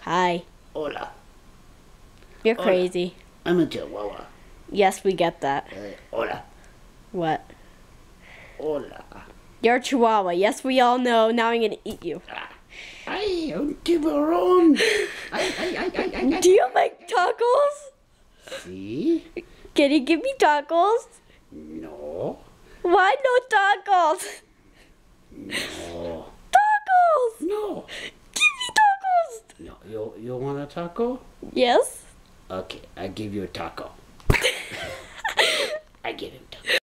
Hi. Hola. You're Hola. crazy. I'm a chihuahua. Yes, we get that. Hola. What? Hola. You're a chihuahua. Yes, we all know. Now I'm gonna eat you. Ay, un tiburón. Ay, ay, ay, ay, ay, ay. Do you make tacos? Sí. Can you give me tacos? No. Why no tacos? No. Tacos! No. Give me tacos! No. You want a taco? Yes? Okay, I give you a taco. I give him taco.